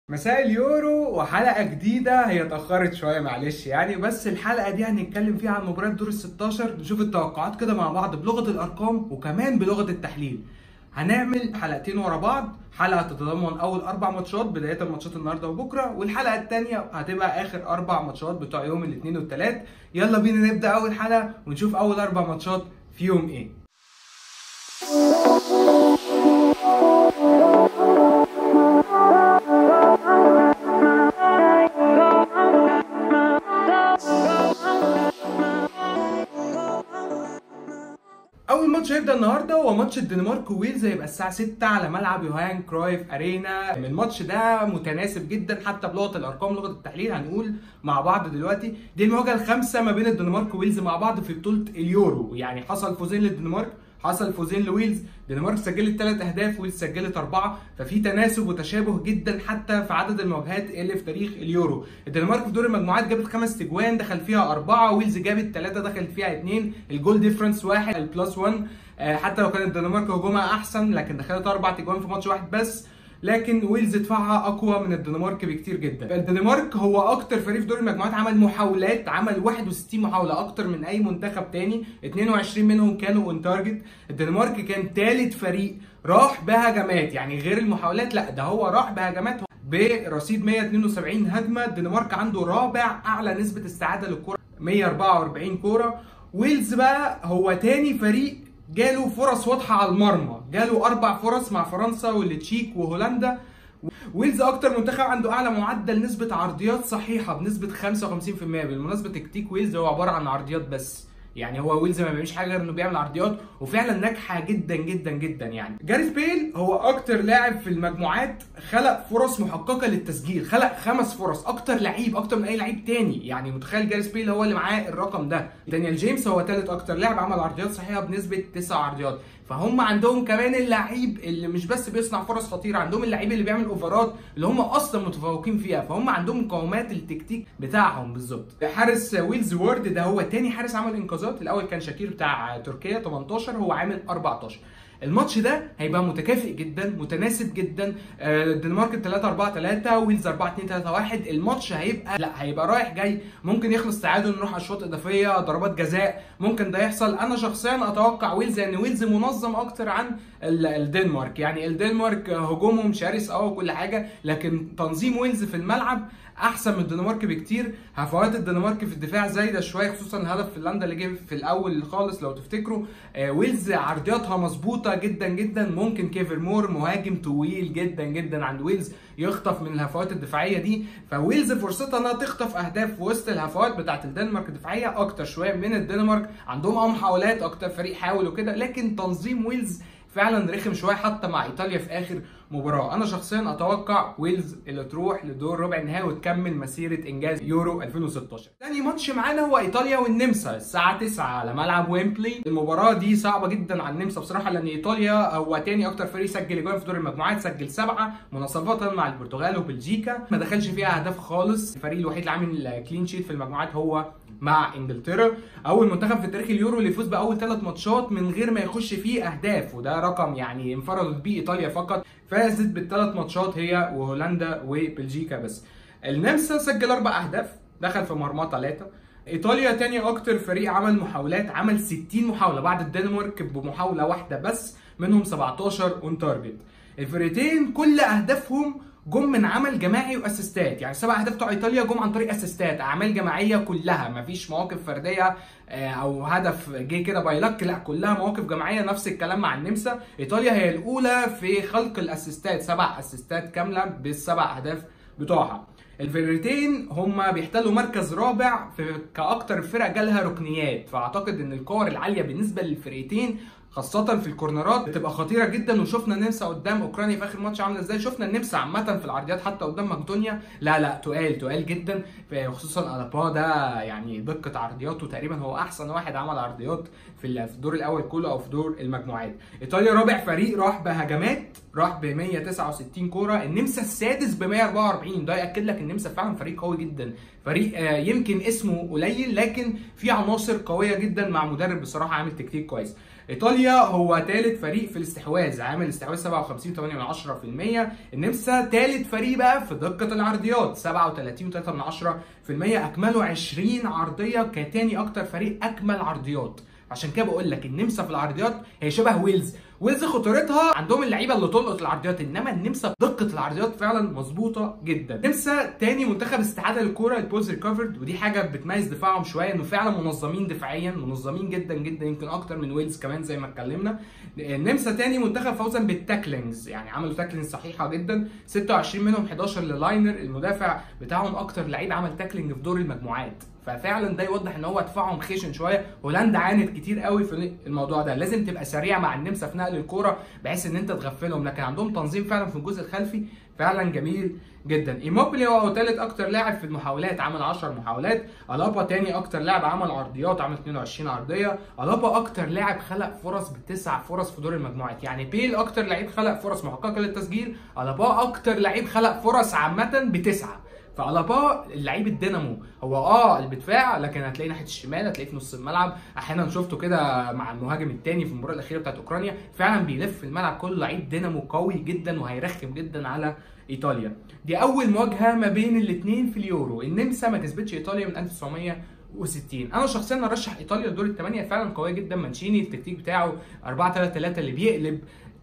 مساء اليورو وحلقة جديدة. هي اتأخرت شوية معلش يعني، بس الحلقة دي هنتكلم فيها عن مباراة دور ال 16. نشوف التوقعات كده مع بعض بلغة الأرقام وكمان بلغة التحليل. هنعمل حلقتين ورا بعض، حلقة تتضمن أول 4 ماتشات بداية الماتشات النهاردة وبكرة، والحلقة التانية هتبقى آخر 4 ماتشات بتوع يوم الاثنين والثلاث. يلا بينا نبدأ أول حلقة ونشوف أول 4 ماتشات فيهم إيه. اول ماتش هيبدا النهارده هو ماتش الدنمارك وويلز، هيبقى الساعه 6 على ملعب يوهان كرويف ارينا. الماتش ده متناسب جدا حتى بلغه الارقام لغه التحليل. هنقول مع بعض دلوقتي دي المواجهه الخامسه ما بين الدنمارك وويلز مع بعض في بطوله اليورو. يعني حصل فوزين للدنمارك، حصل فوزين لويلز. الدنمارك سجلت 3 اهداف، ويلز سجلت 4، ففي تناسب وتشابه جدا حتى في عدد المواجهات اللي في تاريخ اليورو. الدنمارك في دور المجموعات جابت 5 تجوان، دخل فيها 4، ويلز جابت 3 دخل فيها 2. الجول ديفرنس 1، البلس 1. حتى لو كانت الدنمارك هجومها احسن لكن دخلت 4 تجوان في ماتش واحد بس. لكن ويلز دفاعها اقوى من الدنمارك بكتير جدا. الدنمارك هو اكتر فريق في دور المجموعات عمل محاولات، عمل 61 محاوله، اكتر من اي منتخب تاني. 22 منهم كانوا اون تارجت. الدنمارك كان ثالث فريق راح بهجمات، يعني غير المحاولات، لا ده هو راح بهجمات برصيد 172 هجمه. الدنمارك عنده رابع اعلى نسبه استعاده للكره، 144 كوره. ويلز بقى هو تاني فريق جاله فرص واضحه على المرمى، جاله 4 فرص مع فرنسا والتشيك وهولندا. ويلز اكتر منتخب عنده اعلى معدل نسبه عرضيات صحيحه بنسبه 55%. بالمناسبه تكتيك ويلز هو عباره عن عرضيات بس، يعني هو ويلز ما بيعملش حاجه غير انه بيعمل عرضيات وفعلا ناجحه جدا جدا جدا. يعني جاريث بيل هو اكتر لاعب في المجموعات خلق فرص محققه للتسجيل، خلق 5 فرص، اكتر لعيب، اكتر من اي لعيب تاني. يعني متخيل جاريث بيل هو اللي معاه الرقم ده. دانيال جيمس هو ثالث اكتر لاعب عمل عرضيات صحيحه بنسبه 9 عرضيات. فهم عندهم كمان اللعيب اللي مش بس بيصنع فرص خطيره، عندهم اللعيب اللي بيعمل اوفرات اللي هم اصلا متفوقين فيها. فهم عندهم مقومات التكتيك بتاعهم بالظبط. حارس ويلز وورد ده هو تاني حارس عمل انقاذات، الاول كان شاكير بتاع تركيا 18، هو عامل 14. الماتش ده هيبقى متكافئ جدا، متناسب جدا. الدنمارك 3-4-3، ويلز 4-2-3-1. الماتش هيبقى رايح جاي، ممكن يخلص تعادل، نروح اشواط اضافيه، ضربات جزاء، ممكن ده يحصل. انا شخصيا اتوقع ويلز، لان ويلز منظم اكتر عن الدنمارك. يعني الدنمارك هجومهم شرس وكل حاجه، لكن تنظيم ويلز في الملعب احسن من الدنمارك بكتير. هفوات الدنمارك في الدفاع زايده شويه، خصوصا الهدف فنلندا اللي جه في الاول خالص لو تفتكروا. ويلز عرضياتها مظبوطه جدا جدا. ممكن كيفر مور مهاجم طويل جدا جدا عند ويلز يخطف من الهفوات الدفاعيه دي. فويلز فرصتها انها تخطف اهداف في وسط الهفوات بتاعت الدنمارك الدفاعيه اكتر شويه من الدنمارك. عندهم محاولات، اكتر فريق حاول وكده، لكن تنظيم ويلز فعلا رخم شويه حتى مع ايطاليا في اخر مباراه. انا شخصيا اتوقع ويلز اللي تروح لدور ربع النهائي وتكمل مسيره انجاز يورو 2016. ثاني ماتش معانا هو ايطاليا والنمسا الساعه 9 على ملعب ويمبلي. المباراه دي صعبه جدا على النمسا بصراحه، لان ايطاليا هو تاني اكتر فريق سجل اجوان في دور المجموعات، سجل 7 مناصفه مع البرتغال وبلجيكا، ما دخلش فيها اهداف خالص. الفريق الوحيد اللي عامل كلين شيت في المجموعات هو مع انجلترا. اول منتخب في تاريخ اليورو اللي يفوز باول 3 ماتشات من غير ما يخش فيه اهداف، وده رقم يعني انفردت بيه ايطاليا فقط. فازت بال3 ماتشات هي وهولندا وبلجيكا بس. النمسا سجل 4 اهداف، دخل في مرمى 3. ايطاليا تاني اكتر فريق عمل محاولات، عمل 60 محاوله بعد الدنمارك بمحاوله واحده بس، منهم 17 اون تارجت. الفريقين كل اهدافهم جم من عمل جماعي واسيستات، يعني 7 اهداف بتوع ايطاليا جم عن طريق اسيستات، اعمال جماعيه كلها، مفيش مواقف فرديه او هدف جه كده باي لك، لا كلها مواقف جماعيه. نفس الكلام مع النمسا. ايطاليا هي الاولى في خلق الاسيستات، 7 اسيستات كامله بال7 اهداف بتوعها. الفرقتين هم بيحتلوا مركز رابع في كاكتر فرق جالها ركنيات، فاعتقد ان الكور العاليه بالنسبه للفرقتين خاصة في الكورنرات بتبقى خطيرة جدا. وشفنا النمسا قدام اوكرانيا في اخر ماتش عاملة ازاي، شفنا النمسا عامة في العرضيات حتى قدام مقدونيا، لا تقال جدا. خصوصا الابا ده يعني دقة عرضياته تقريبا هو احسن واحد عمل عرضيات في الدور الاول كله او في دور المجموعات. ايطاليا رابع فريق راح بهجمات، راح ب 169 كوره. النمسا السادس ب 144. ده ياكد لك النمسا فعلا فريق قوي جدا، فريق يمكن اسمه قليل لكن في عناصر قويه جدا مع مدرب بصراحه عامل تكتيك كويس. ايطاليا هو ثالث فريق في الاستحواذ، عامل استحواذ 57.8%. النمسا ثالث فريق بقى في دقه العرضيات 37.3%، اكملوا 20 عرضيه كتاني اكتر فريق اكمل عرضيات. عشان كده بقول لك النمسا في العرضيات هي شبه ويلز. ويلز خطورتها عندهم اللعيبه اللي تلقط العرضيات، انما النمسا دقه العرضيات فعلا مظبوطه جدا. النمسا تاني منتخب استعاده للكوره البولز ريكفرد، ودي حاجه بتميز دفاعهم شويه، انه فعلا منظمين دفاعيا، منظمين جدا جدا، يمكن اكتر من ويلز كمان زي ما اتكلمنا. النمسا تاني منتخب فوزا بالتاكلينجز، يعني عملوا تاكلينجز صحيحه جدا، 26 منهم 11 للاينر. المدافع بتاعهم اكتر لعيب عمل تاكلينج في دور المجموعات، ففعلا ده يوضح ان هو دفاعهم خشن شويه. هولندا عانت كتير قوي في الموضوع ده، لازم تبقى سريع مع النمسا في نقل الكوره بحيث ان انت تغفلهم، لكن عندهم تنظيم فعلا في الجزء الخلفي فعلا جميل جدا. ايموبيلي هو ثالث اكتر لاعب في المحاولات، عمل 10 محاولات. الابا ثاني اكتر لاعب عمل عرضيات، عمل 22 عرضيه. الابا اكتر لاعب خلق فرص ب9 فرص في دور المجموعات، يعني بيل اكتر لعيب خلق فرص محققه للتسجيل، الابا اكتر لعيب خلق فرص عامه ب9. فالابا اللعيب الدينامو هو اللي بدفاع، لكن هتلاقيه ناحيه الشمال، هتلاقيه في نص الملعب. احيانا شفته كده مع المهاجم الثاني في المباراه الاخيره بتاعت اوكرانيا، فعلا بيلف الملعب كله، لعيب دينامو قوي جدا وهيرخم جدا على ايطاليا. دي اول مواجهه ما بين الاثنين في اليورو. النمسا ما كسبتش ايطاليا من 1960. انا شخصيا ارشح ايطاليا لدور الثمانيه، فعلا قويه جدا. مانشيني التكتيك بتاعه 4-3-3 اللي بيقلب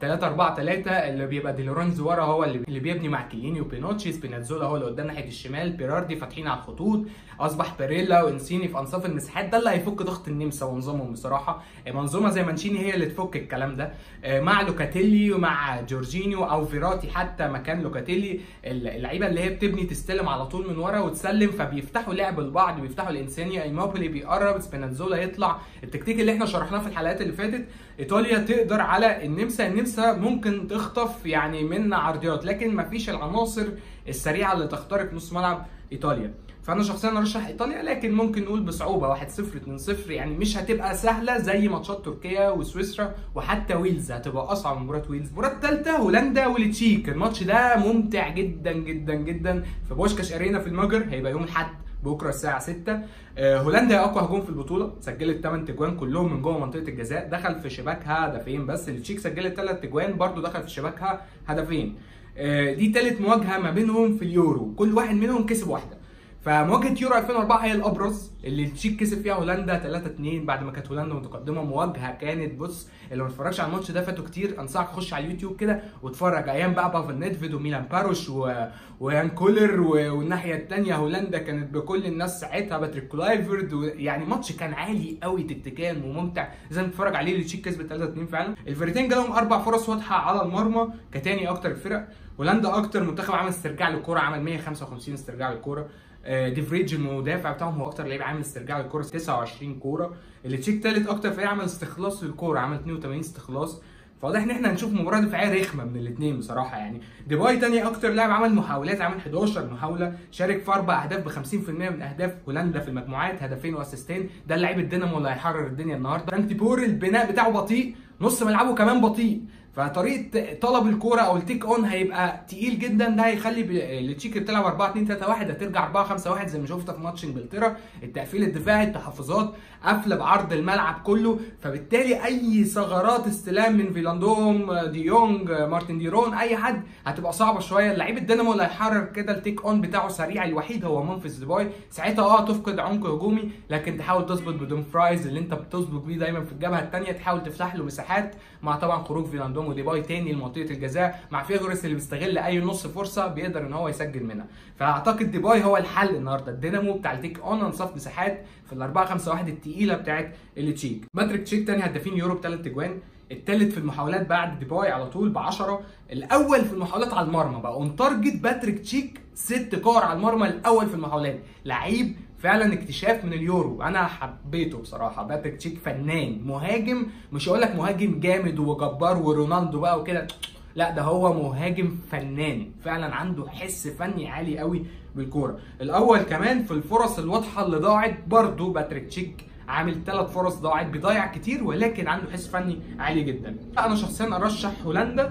3-4-3 اللي بيبقى دي لورنزو ورا هو اللي بيبني مع كيليني وبينوتشي، سبيناتزولا هو اللي قدام ناحيه الشمال، بيراردي فاتحين على الخطوط، اصبح باريلا وانسيني في انصاف المساحات. ده اللي هيفك ضغط النمسا ونظامهم بصراحه. منظومه زي مانشيني هي اللي تفك الكلام ده، مع لوكاتيلي ومع جورجينيو او فيراتي حتى مكان لوكاتيلي، اللعيبه اللي هي بتبني تستلم على طول من ورا وتسلم، فبيفتحوا لعب لبعض، بيفتحوا الانسانيه. ايموبيلي بيقرب، سبيناتزولا يطلع، التكتيك اللي احنا شرحناه في الحلقات اللي فاتت. ايطاليا تقدر على النمسا ممكن تخطف يعني من عرضيات، لكن مفيش العناصر السريعه اللي تخترق نص ملعب ايطاليا. فانا شخصيا ارشح ايطاليا، لكن ممكن نقول بصعوبه 1-0 2-0، يعني مش هتبقى سهله زي ماتشات تركيا وسويسرا وحتى ويلز، هتبقى اصعب من مباراه ويلز. المباراه الثالثه هولندا والتشيك، الماتش ده ممتع جدا جدا جدا في بوشكاش ارينا في المجر، هيبقى يوم الاحد بكره الساعه 6. هولندا اقوى هجوم في البطوله، سجلت 8 تجوان كلهم من جوه منطقه الجزاء، دخل في شباكها هدفين بس. التشيك سجلت 3 تجوان برده دخل في شباكها هدفين. دي ثالث مواجهه ما بينهم في اليورو، كل واحد منهم كسب واحده. فمواجهه يورو 2004 هي الابرز، اللي التشيك كسب فيها هولندا 3-2 بعد ما كانت هولندا متقدمه. مواجهه كانت بص، اللي ما اتفرجش على الماتش ده فاتوا كتير، انصحك تخش على اليوتيوب كده واتفرج. ايام بقى بافل نيدفيد وميلان باروش ويان كولر، والناحيه الثانيه هولندا كانت بكل الناس ساعتها، باتريك كلايفرد، يعني ماتش كان عالي قوي تكتيكيا وممتع، لازم تتفرج عليه. التشيك كسبت 3-2 فعلا. الفريقين جالهم 4 فرص واضحه على المرمى كتاني اكتر الفرق. هولندا اكتر منتخب عمل استرجاع للكوره، عمل 155 استرجاع للكوره. ديفريج المدافع بتاعهم هو اكتر لعيب عامل استرجاع للكوره 29 كوره. التشيك ثالث اكتر فريق عمل استخلاص للكوره، عمل 82 استخلاص. فواضح ان احنا هنشوف مباراه دفاعيه رخمه من الاثنين بصراحه. يعني ديباي تاني اكتر لاعب عمل محاولات، عمل 11 محاوله، شارك في 4 اهداف ب 50% من اهداف هولندا في المجموعات، هدفين واسيستين. ده اللعيب الدينامو اللي هيحرر الدنيا النهارده. فرانك دي بور البناء بتاعه بطيء، نص ملعبه كمان بطيء، فطريقه طلب الكوره او التيك اون هيبقى تقيل جدا. ده هيخلي التشيك بتلعب 4-2-3-1 هترجع 4-5-1 زي ما شفنا في ماتش انجلترا. التقفيل الدفاعي، التحفظات، قفله بعرض الملعب كله، فبالتالي اي ثغرات استلام من فيلاندوم، دي يونج، مارتن ديرون، اي حد هتبقى صعبه شويه. اللعيب الدينامو اللي هيحرر كده التيك اون بتاعه سريع الوحيد هو منفذ ديباي. ساعتها تفقد عمق هجومي، لكن تحاول تظبط بدون فرايز اللي انت بتظبط بيه دايما في الجبهه الثانيه، تحاول تفتح له مساحات، مع طبعا خروج فيلاندوم وديباي تاني لمنطقه الجزاء، مع فيغوريس اللي بيستغل اي نص فرصه بيقدر ان هو يسجل منها. فاعتقد ديباي هو الحل النهارده، الدينامو بتاع التيك اون، انصاف مساحات في ال4-5-1 الثقيله بتاعت التشيك. باتريك تشيك تاني هدافين يورو ب3 تجوان، الثالث في المحاولات بعد ديباي على طول ب10، الاول في المحاولات على المرمى بقى اون تارجت. باتريك تشيك 6 كور على المرمى، الاول في المحاولات. لعيب فعلا اكتشاف من اليورو، انا حبيته بصراحه. باتريك تشيك فنان، مهاجم، مش هقول لك مهاجم جامد وجبار ورونالدو بقى وكده، لا ده هو مهاجم فنان فعلا، عنده حس فني عالي قوي بالكوره. الاول كمان في الفرص الواضحه اللي ضاعت برضو باتريك تشيك عامل 3 فرص ضاعت، بيضيع كتير ولكن عنده حس فني عالي جدا. انا شخصيا ارشح هولندا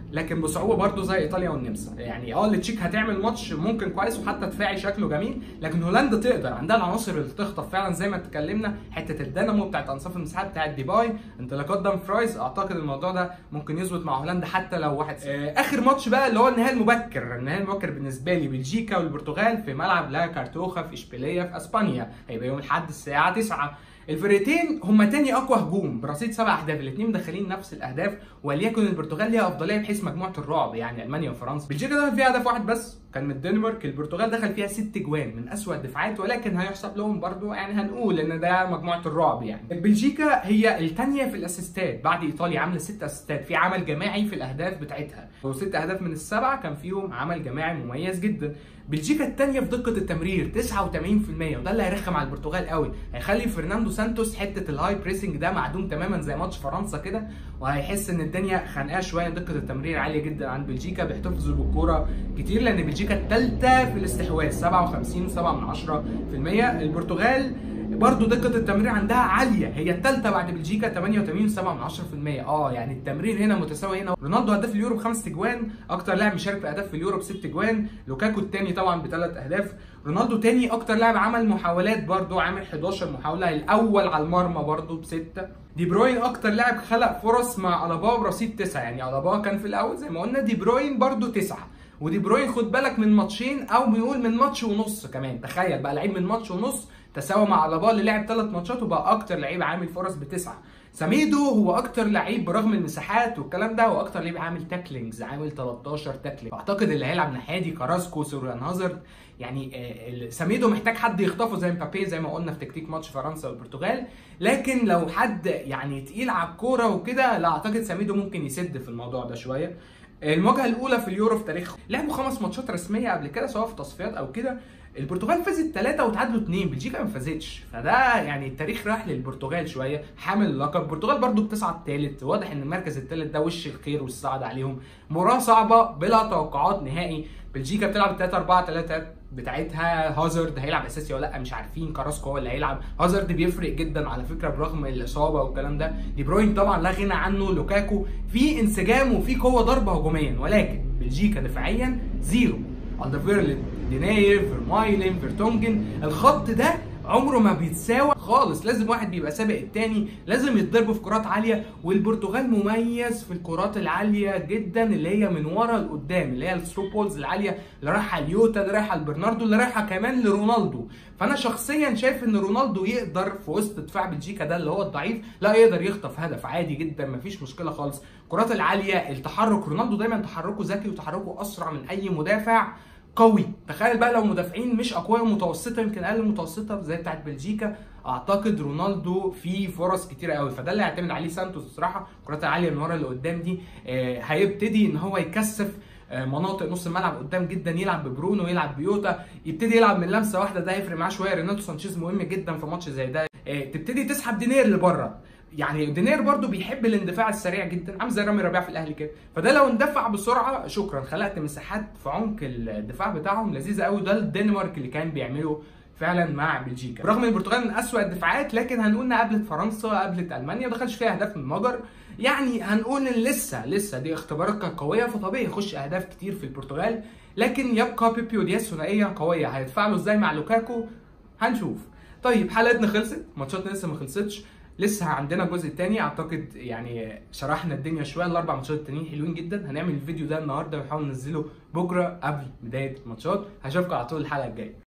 لكن بصعوبه برده زي ايطاليا والنمسا. يعني التشيك هتعمل ماتش ممكن كويس وحتى دفاعي شكله جميل، لكن هولندا تقدر، عندها العناصر اللي تخطف فعلا زي ما اتكلمنا، حته الدينامو بتاعت انصاف المساحات بتاعت ديباي، انطلاقات دامفرايز. اعتقد الموضوع ده ممكن يظبط مع هولندا حتى لو 1-0. اخر ماتش بقى اللي هو النهائي المبكر بالنسبه لي، بلجيكا والبرتغال في ملعب لا كارتوخا في اشبيليه في اسبانيا، هيبقى يوم الاحد الساعه 9. الفرقتين هما تاني اقوى هجوم برصيد 7 اهداف، الاثنين مدخلين نفس الاهداف، وليكن البرتغال ليها افضليه بحيث مجموعه الرعب يعني المانيا وفرنسا. بلجيكا دخل فيها هدف واحد بس كان من الدنمارك، البرتغال دخل فيها 6 جوان من اسوأ الدفاعات، ولكن هيحسب لهم برضو، يعني هنقول ان ده مجموعه الرعب. يعني بلجيكا هي الثانيه في الاسيستات بعد ايطاليا، عامله 6 اسيستات في عمل جماعي في الاهداف بتاعتها، و6 اهداف من السبعه كان فيهم عمل جماعي مميز جدا. بلجيكا الثانيه في دقه التمرير 89%، وده اللي هيرخم على البرتغال قوي، هيخلي فرناندو سانتوس حته الهاي بريسنج ده معدوم تماما زي ماتش فرنسا كده، وهيحس ان الدنيا خانقاه شويه. دقه التمرير عاليه جدا عند بلجيكا، بيحتفظوا بالكوره كتير لان بلجيكا الثالثه في الاستحواذ 57.7%. البرتغال برضه دقه التمرير عندها عاليه، هي الثالثه بعد بلجيكا 88.7%. يعني التمرير هنا متساوي هنا. رونالدو هداف اليورو ب5 جوان، اكتر لاعب مشارك في اهداف في اليورو ب6 جوان. لوكاكو الثاني طبعا ب3 اهداف. رونالدو تاني اكتر لاعب عمل محاولات برضه، عامل 11 محاوله، الاول على المرمى برضه ب6. دي بروين اكتر لاعب خلق فرص مع ألابا برصيد 9، يعني ألابا كان في الاول زي ما قلنا، دي بروين برضه 9. ودي بروين خد بالك من ماتشين او بنقول من ماتش ونص كمان، تخيل بقى لعيب من ماتش ونص تساوى مع ألابا اللي لعب 3 ماتشات وبقى اكتر لعيب عامل فرص ب9. سميدو هو اكتر لعيب برغم المساحات والكلام ده، واكتر لعيب عامل تاكلينجز، عامل 13 تاكلينج. اعتقد اللي هيلعب ناحيه دي كاراسكو، سوريان هازارد، يعني سميدو محتاج حد يخطفه زي مبابي زي ما قلنا في تكتيك ماتش فرنسا والبرتغال. لكن لو حد يعني تقيل على الكوره وكده، لا اعتقد سميدو ممكن يسد في الموضوع ده شويه. المواجهه الاولى في اليورو في تاريخهم، لعبوا 5 ماتشات رسميه قبل كده سواء في تصفيات او كده. البرتغال فازت 3 وتعادلوا 2، بلجيكا ما فازتش، فده يعني التاريخ راح للبرتغال شويه، حامل اللقب. البرتغال برضو بتصعد ثالث، واضح ان المركز الثالث ده وش الخير والسعد عليهم. مباراه صعبه بلا توقعات نهائي. بلجيكا بتلعب 3-4-3 بتاعتها، هازارد هيلعب اساسي ولا لا مش عارفين، كاراسكو هو اللي هيلعب. هازارد بيفرق جدا على فكره برغم الاصابه والكلام ده. دي بروين طبعا لا غنى عنه. لوكاكو في انسجام وفي قوه ضربه هجوميا، ولكن بلجيكا دفاعيا زيرو. الدرفيرلد، ديناير، فيرمايلن، فيرتونجن، الخط ده عمره ما بيتساوى خالص، لازم واحد بيبقى سابق التاني، لازم يتضربوا في كرات عاليه. والبرتغال مميز في الكرات العاليه جدا اللي هي من ورا لقدام، اللي هي الثرو بولز العاليه اللي رايحه ليوتا، اللي رايحه لبرناردو، اللي رايحه كمان لرونالدو. فانا شخصيا شايف ان رونالدو يقدر في وسط دفاع بلجيكا ده اللي هو الضعيف، لا يقدر يخطف هدف عادي جدا، مفيش مشكله خالص. الكرات العاليه، التحرك، رونالدو دايما تحركه ذكي وتحركه اسرع من اي مدافع قوي. تخيل بقى لو مدافعين مش اقوياء، متوسطه يمكن اقل متوسطه زي بتاعت بلجيكا، اعتقد رونالدو فيه فرص كتيره قوي. فده اللي هيعتمد عليه سانتوس الصراحه. الكرات العاليه من ورا اللي قدام دي هيبتدي ان هو يكثف مناطق نص الملعب قدام جدا، يلعب ببرونو، يلعب بيوتا، يبتدي يلعب من لمسه واحده، ده هيفرق معاه شويه. ريناتو سانشيز مهم جدا في ماتش زي ده. تبتدي تسحب دينير لبره، يعني دينير برضو بيحب الاندفاع السريع جدا، عامل زي رامي ربيعه في الاهلي كده. فده لو اندفع بسرعه شكرا، خلقت مساحات في عمق الدفاع بتاعهم لذيذه قوي. ده الدنمارك اللي كان بيعمله فعلا مع بلجيكا، برغم ان البرتغال من اسوأ الدفاعات، لكن هنقول انها قابلت فرنسا، قابلت المانيا، ما دخلش فيها اهداف من المجر. يعني هنقول ان لسه دي اختبارات كانت قويه، فطبيعي يخش اهداف كتير في البرتغال. لكن يبقى بيبي ودياس ثنائيه قويه، هيتفاعلوا ازاي مع لوكاكو هنشوف. طيب حلقتنا خلصت، ماتشاتنا لسه ما خلصتش، لسه عندنا الجزء الثاني. اعتقد يعني شرحنا الدنيا شويه، ال4 ماتشات التانيين حلوين جدا. هنعمل الفيديو ده النهارده ونحاول ننزله بكره قبل بدايه الماتشات. هشوفكم على طول الحلقه الجايه.